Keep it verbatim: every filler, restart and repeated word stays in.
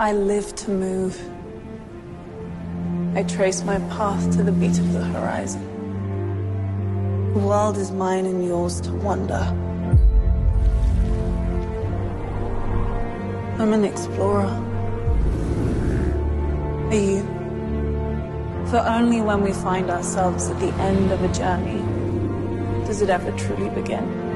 I live to move. I trace my path to the beat of the horizon. The world is mine and yours to wander. I'm an explorer. Are you? For only when we find ourselves at the end of a journey does it ever truly begin.